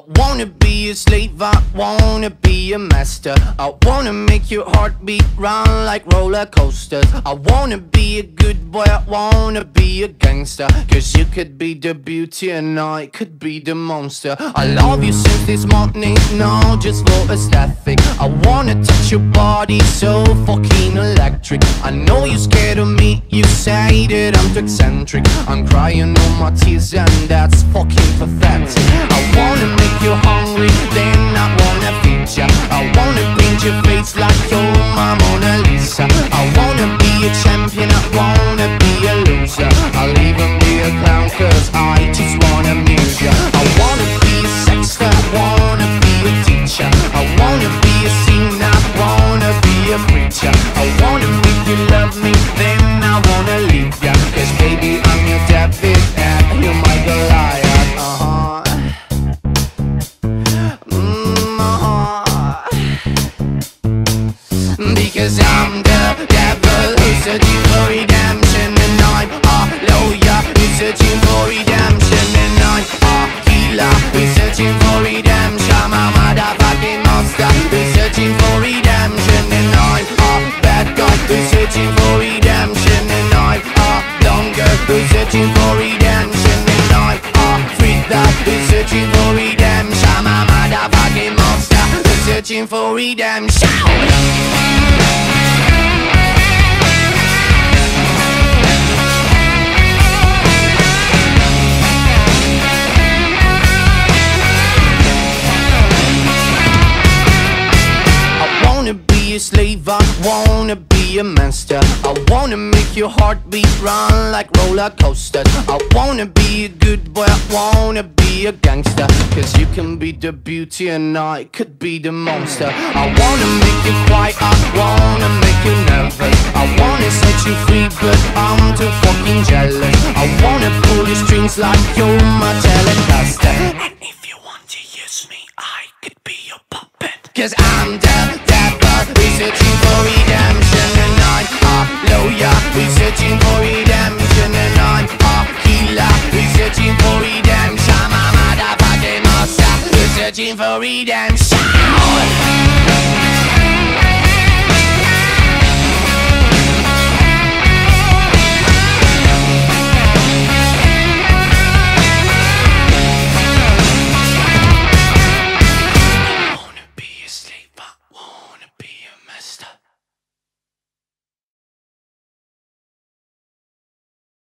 wanna be a slave, I wanna be a master. I wanna make your heartbeat run like roller coasters. I wanna be a good boy, I wanna be a gangster. Cause you could be the beauty and I could be the monster. I love you since this morning, no, just for aesthetic. I wanna touch your body so fucking electric. I know you're scared of me, you say that I'm too eccentric. I'm crying all my tears and that's fucking pathetic. I wanna make you hungry, then I wanna feed ya. I wanna paint your face like you're my Mona Lisa. I wanna be a champion, I wanna be a loser. I'll even be a clown cause I just wanna amuse ya. I wanna be a sexter, I wanna be a teacher. I wanna be a singer, I wanna be a preacher. I wanna make you love me, then I wanna leave ya. Cause baby I'm your David and you're my Goliath. Because I'm the devil who's searching for redemption, and I'm a lawyer who's searching for redemption, and I'm a healer who's searching for redemption. I'm a motherfucking monster who's searching for redemption, and I'm a bad guy who's searching for redemption, and I'm a blonde girl who's searching for redemption, and I'm a freak that who's searching for redemption. I'm a motherfucking monster who's searching for redemption. A slave, I wanna be a master. I wanna make your heartbeat run like roller coasters. I wanna be a good boy, I wanna be a gangster. Cause you can be the beauty and I could be the monster. I wanna make you quiet, I wanna make you nervous. I wanna set you free but I'm too fucking jealous. I wanna pull your strings like you're my Telecaster. And if you want to use me, I could be your puppet. Cause I'm the devil who's searching for redemption, and I'm a lawyer who's searching for redemption, and I'm a healer who's searching for redemption. I'm a motherfucking monster who's searching for redemption.